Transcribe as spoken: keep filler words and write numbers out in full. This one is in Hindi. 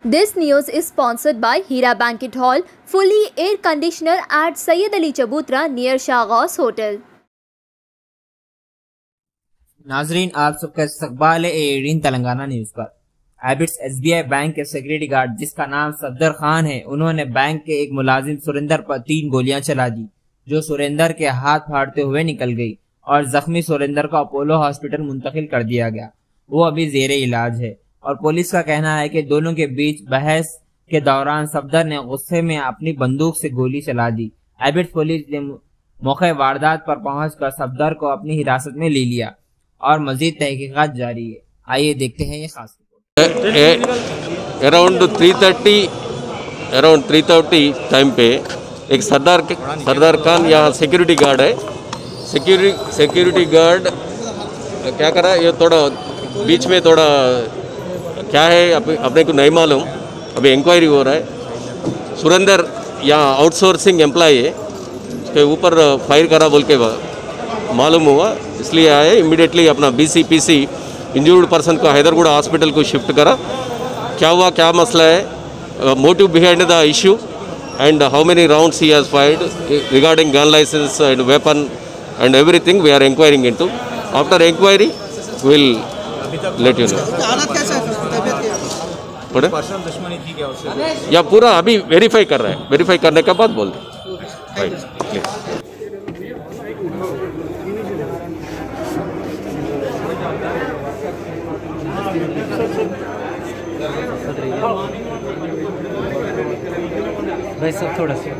This news is sponsored by Hira Banquet Hall, fully air conditioner at Sayyid Ali Chabutra near Shahghaus Hotel. नाजरीन, आप सबका इस्तकबाल है एटीन तेलंगाना न्यूज पर। हैबिट्स एसबीआई बैंक के सिक्योरिटी गार्ड जिसका नाम सफदर खान है, उन्होंने बैंक के एक मुलाजिम सुरेंदर पर तीन गोलियां चला दी, जो सुरेंदर के हाथ फाड़ते हुए निकल गई और जख्मी सुरेंदर को अपोलो हॉस्पिटल मुंतकिल कर दिया गया। वो अभी जेरे इलाज है और पुलिस का कहना है कि दोनों के बीच बहस के दौरान सफदर ने गुस्से में अपनी बंदूक से गोली चला दी। हैबिट्स पुलिस ने मौके वारदात पर पहुंचकर सफदर को अपनी हिरासत में ले लिया और मजीद तहकीकात जारी है। आइए देखते हैं ये खास report. Around three thirty around three thirty time पे एक सरदार सरदार खान यहाँ सिक्योरिटी गार्ड है। सिक्योरिटी सिक्योरिटी गार्ड क्या कर रहा है, ये थोड़ा बीच में थोड़ा क्या है अपने को नहीं मालूम, अभी इंक्वायरी हो रहा है। सुरेंदर यहाँ आउटसोर्सिंग एम्प्लॉय है, उसके ऊपर फायर करा बोल के मालूम हुआ, इसलिए आए। इमीडिएटली अपना बीसीपीसी इंजर्ड पर्सन को हैदरगुड़ा हॉस्पिटल को शिफ्ट करा। क्या हुआ, क्या मसला है, motive behind the issue and how many rounds he has fired regarding gun licence and weapon and everything we are inquiring into. After inquiry will let you know. या पूरा अभी वेरीफाई कर रहा है, वेरीफाई करने के बाद बोल दे। भाई सब थोड़ा सा